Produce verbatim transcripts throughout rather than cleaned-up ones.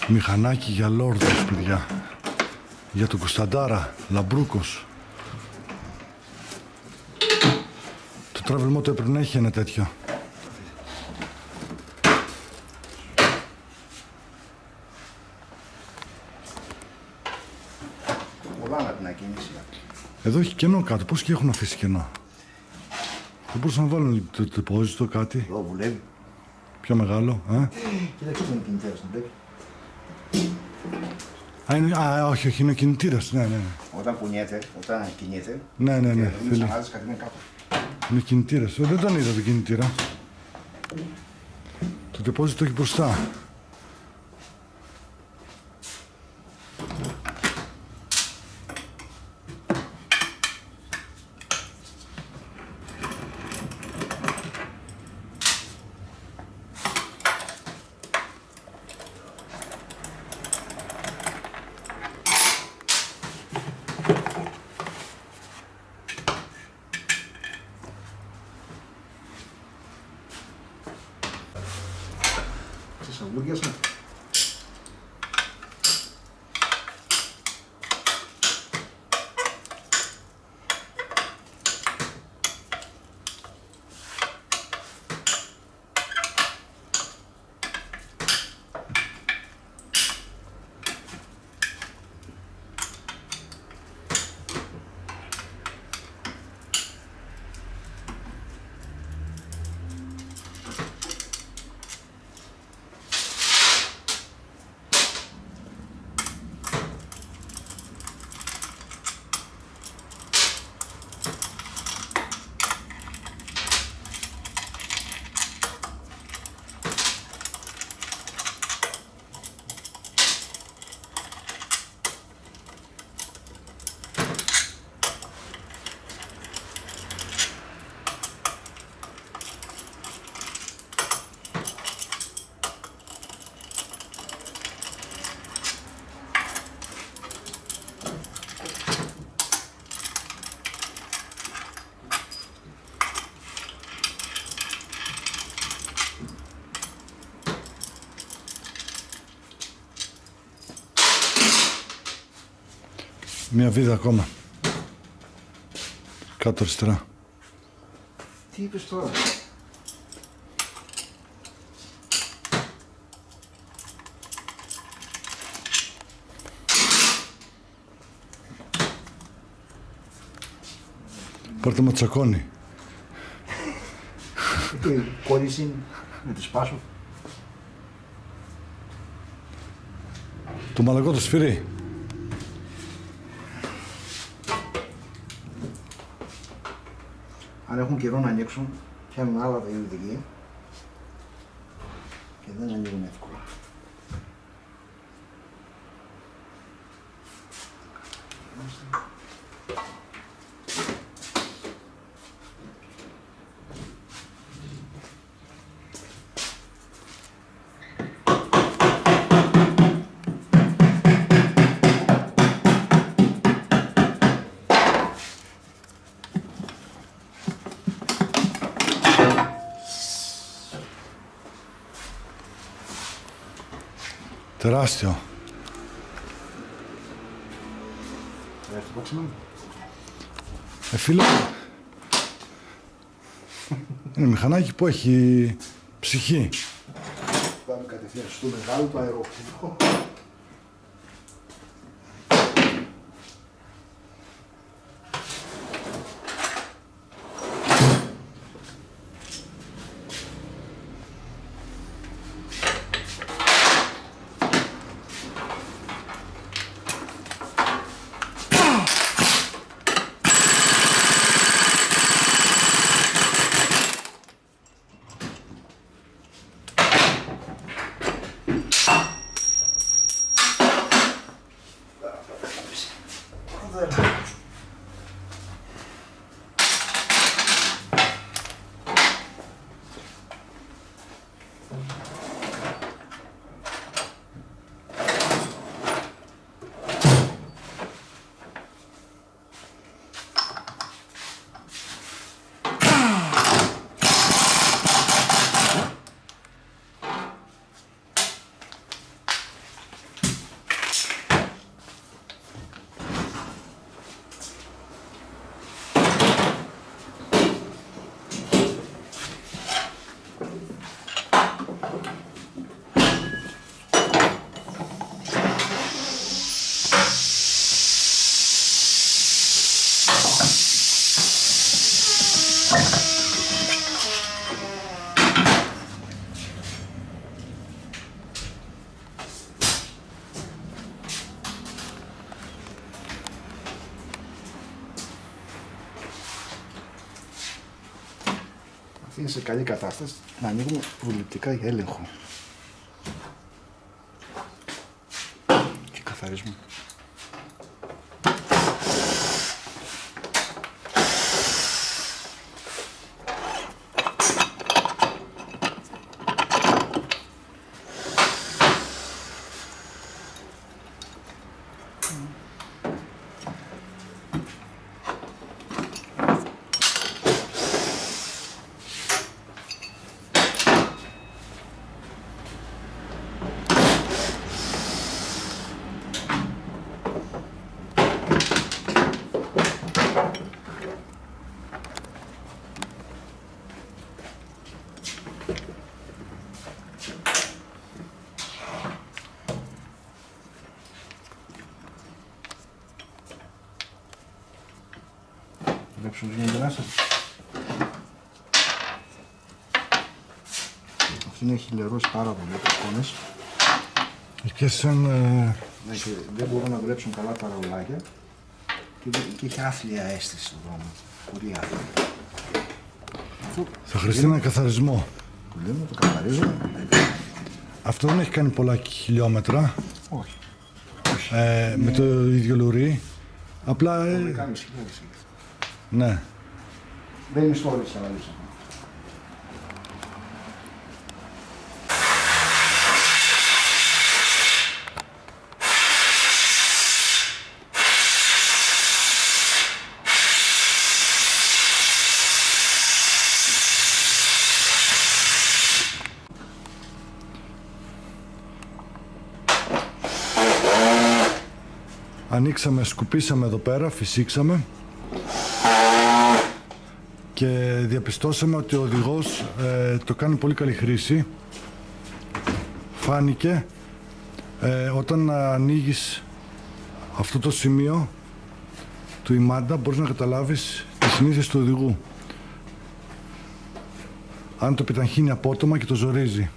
Μηχανάκι για λόρδος, παιδιά. Για τον Κωνσταντάρα, Λαμπρούκος. Το Travel Moto έπρεπε να έχει ένα τέτοιο. Εδώ έχει κενό κάτω. Πώς και έχουν αφήσει κενό. Δεν μπορούσαν να βάλουν το τεπόζιτο κάτι. Εδώ βουλεύει. Πιο μεγάλο, α. Κοίταξε τον κινητήρα στον βλέπει. Α, είναι, α, όχι, όχι, είναι ο κινητήρας, ναι, ναι, ναι. Όταν κουνιέται, όταν κινιέται. Ναι, ναι, ναι. Θέλει. Αλλάζει κάτι κάπου. Είναι κινητήρας. Δεν τον είδα τον κινητήρα. Το τεπόζιτο έχει μπροστά. Σαβούριασα. Μία βίδα ακόμα. Κάτω αριστερά. Τι είπες τώρα? Πάρτε ματσακόνι. Τι κόλληση με τη σπάσου. Το μαλακό το σφυρί. Αν έχουν καιρό να ανοίξουν, πιάνουν άλλα τα ιδιωτική και δεν ανοίγουν εύκολα. Τεράστιο. Τεράστιο πόξιμο. Ε, φίλε, είναι μηχανάκι που έχει ψυχή. Πάμε κατευθείαν στο μεγάλο το αερόκτημα. Αυτή είναι σε καλή κατάσταση. Να ανοίγουμε προληπτικά για έλεγχο. Και καθαρίζουμε. Βλέπεις ότι γίνεται μέσα. Αυτή είναι χιλιαρώσει πάρα πολύ από εικόνες. Και σαν... Ε... Ναι, και δεν μπορούν να δουλέψουν καλά τα ρολάκια και, και έχει άθλια αίσθηση στον δρόμο. Πολύ άθλια. Θα χρειαστεί ένα καθαρισμό. Που λέμε, το καθαρίζω. Αυτό δεν έχει κάνει πολλά χιλιόμετρα. Όχι. Ε, με το ίδιο λουρί. Απλά... Ε... Ε... Κάνεις χιλιάδες. Ναι. Δεν είναι ιστορίες να αναλύσω. Ανοίξαμε, σκουπίσαμε εδώ πέρα, φυσήξαμε και διαπιστώσαμε ότι ο οδηγός ε, το κάνει πολύ καλή χρήση. Φάνηκε ε, όταν ανοίγεις αυτό το σημείο του ημάντα, μπορείς να καταλάβεις τις συνήθειες του οδηγού. Αν το επιταχύνει απότομα και το ζορίζει.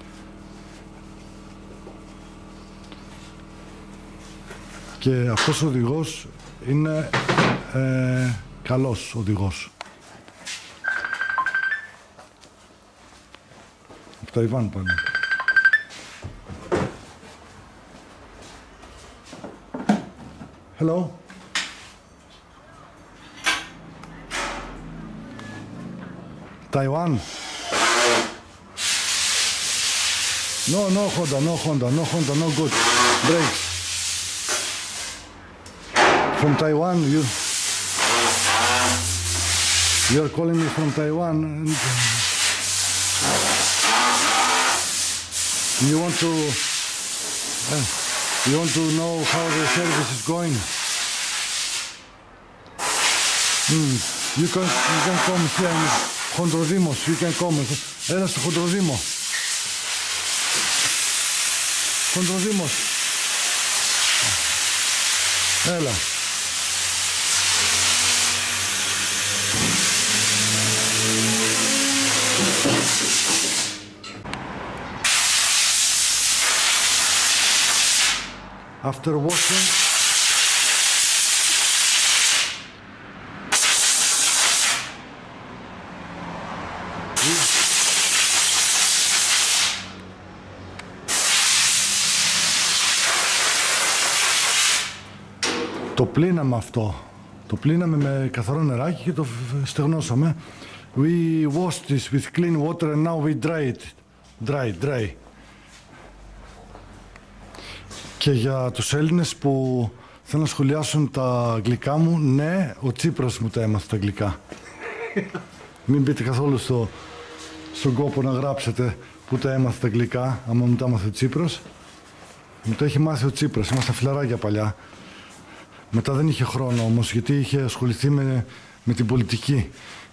Και αυτός ο οδηγός είναι ε, καλός οδηγός. Από Ταϊβάν πάνε. Hello. Taiwan. No, no Honda, no Honda, no Honda, no good. Brakes. From Taiwan, you you are calling me from Taiwan, and you want to uh, you want to know how the service is going. Mm. You can you can come here in Χοντροδήμος, you can come. Έλα στο Χοντροδήμο. Χοντροδήμος. Έλα. After washing, το πλύναμε αυτό. Το πλύναμε με καθαρό νεράκι και το στεγνώσαμε. We washed this with clean water and now we dry it. Dry, dry. Και για τους Έλληνες που θέλουν να σχολιάσουν τα αγγλικά μου, ναι, ο Τσίπρας μου τα έμαθε τα αγγλικά. Μην μπείτε καθόλου στο, στον κόπο να γράψετε που τα έμαθε τα αγγλικά, άμα μου τα έμαθε ο Τσίπρας. Μου το έχει μάθει ο Τσίπρας, ήμασταν φιλαράκια παλιά. Μετά δεν είχε χρόνο όμως, γιατί είχε ασχοληθεί με, με την πολιτική.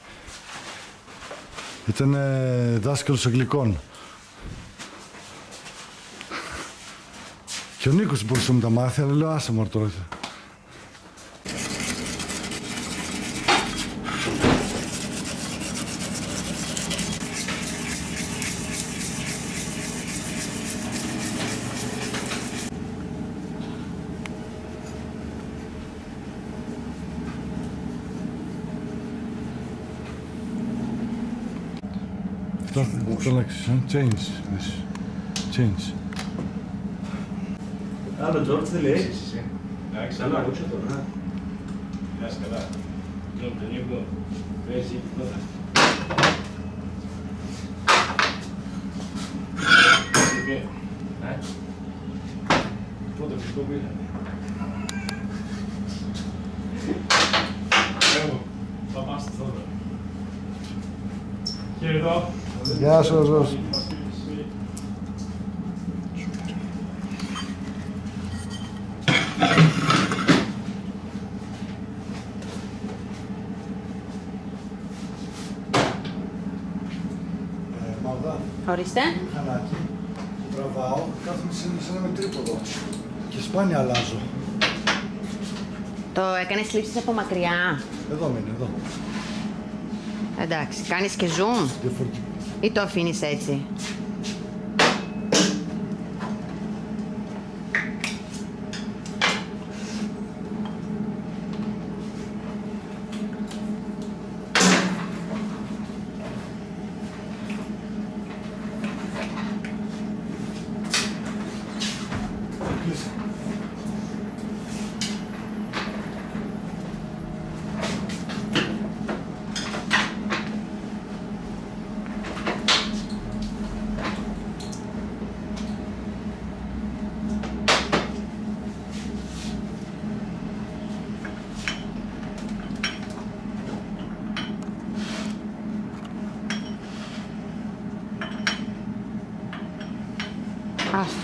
Ήταν δάσκαλος Αγγλικών. Και ο Νίκος μπορούσε να μου τα μάθει, αλλά λέω άσε μωρέ τώρα. θα αλλάξεις, change. Change. Άλλο Τζόρτς δεν λέει. Εντάξει, Καλά, άκουσα τώρα. γεια σας, καλά. Τζορτ, δεν είναι εδώ. Παίζει τώρα. Πότε φυσικό πήγανε. Εγώ, θα πάστε τώρα. Χαιρετώ. Γεια σας, Ζως. Ορίστε. Χανάκι, τραβάω, κάθομαι σαν να με τρίποδο και σπάνια αλλάζω. Το έκανες λήψεις από μακριά. Εδώ μείνει, εδώ. Εντάξει, κάνεις και zoom Διαφορετικό. ή το αφήνεις έτσι. Άστο.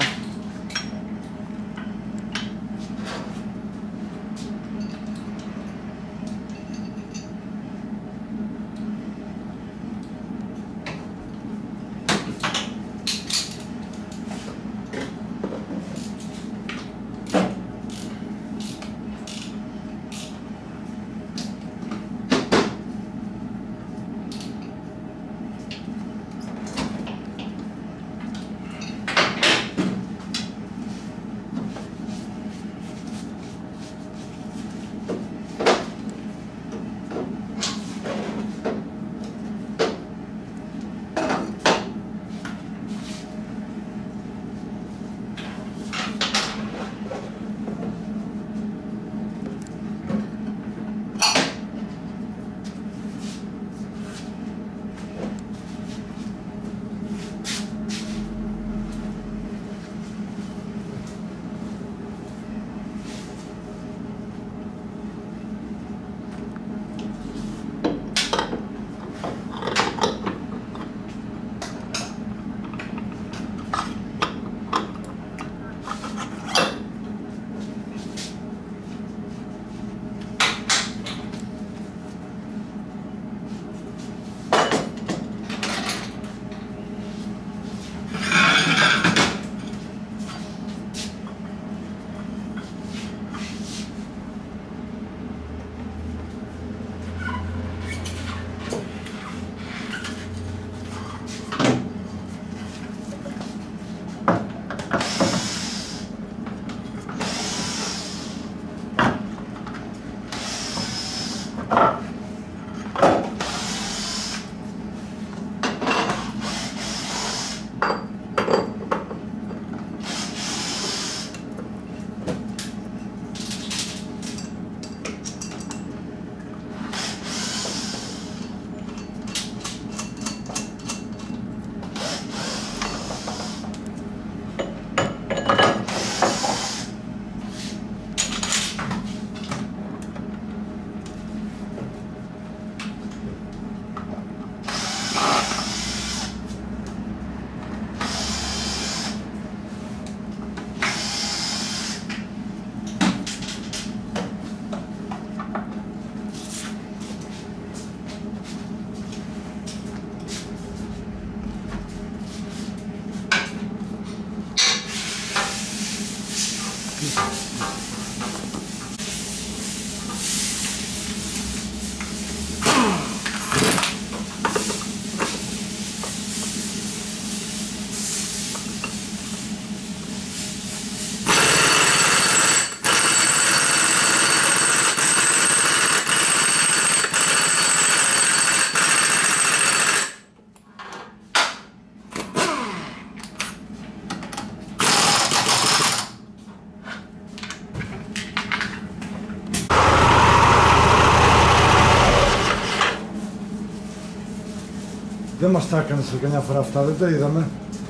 Δεν μας τα έκανες σε καμιά φορά αυτά, δεν τα είδαμε.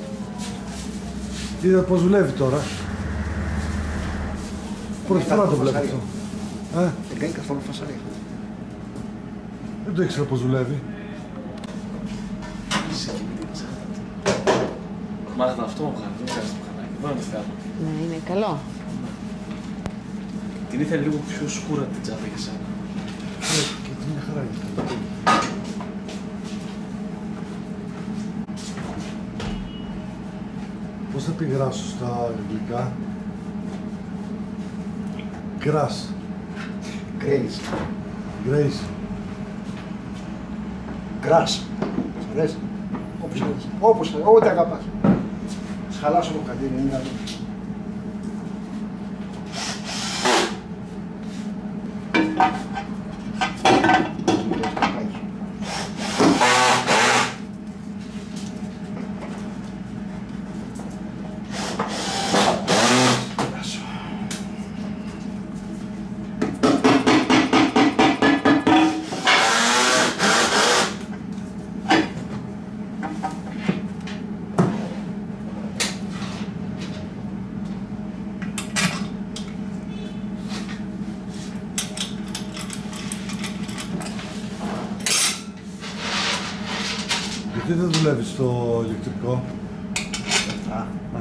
Είδα πως δουλεύει τώρα. Πρώτη φορά το βλέπω αυτό. Ε, Δεν κάνει καθόλου φασαρία. δεν το ήξερα πως δουλεύει. Μάθαμε αυτό μου κάνει, δεν κάνεις το μηχανάκι. Εδώ είναι το θέμα. Ναι, είναι καλό. Την ήθελε λίγο πιο σκούρα την τσάντα για σένα. Ε, και τι μια χαρά γίνεται. Πώς θα πει γράσω στα αγγλικά? Grass. Grace. Grace. Grass. Σ' αρέσει. Όπως θέλεις. Όπως θέλεις. Ό,τι αγαπάς. Σ' χαλάσω το κατήρι, είναι καλό. Γιατί δεν δουλεύει στο ηλεκτρικό? Α, Α,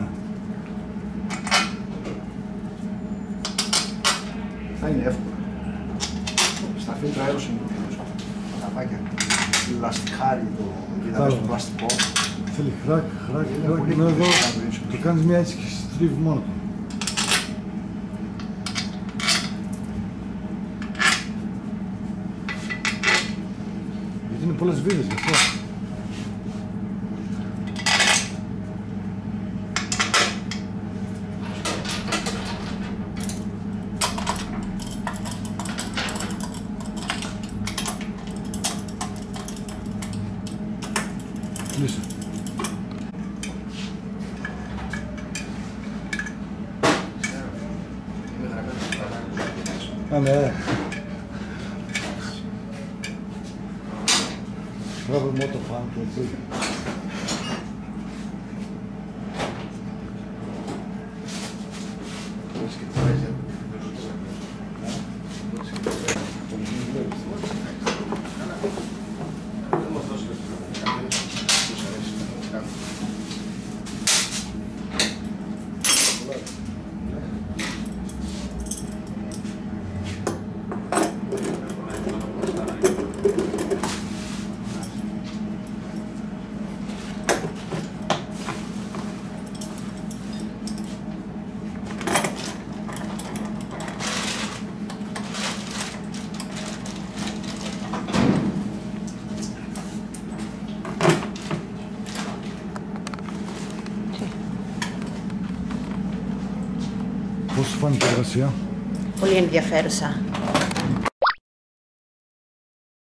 θα είναι εύκολο. Στα φίλτρα αέρος είναι το πιο τα πάκια. Λαστιχάρι το είδαμε στο πλαστικό. θέλει χράκ, χράκ, Είναι χράκ. πολύ Ενώ εδώ δύσκολο να το ρίξεις. το κάνεις μια έτσι και στρίβει μόνο του. Γιατί είναι πολλές βίδες γι' αυτό. Κλείσε. Είναι γραμμένο στο κανάλι. Α, ναι. Μπράβο, μότο φαν και έτσι. Μπορείς και τη βάζεις. Πώς σου φάνηκε η εργασία? Πολύ ενδιαφέρουσα.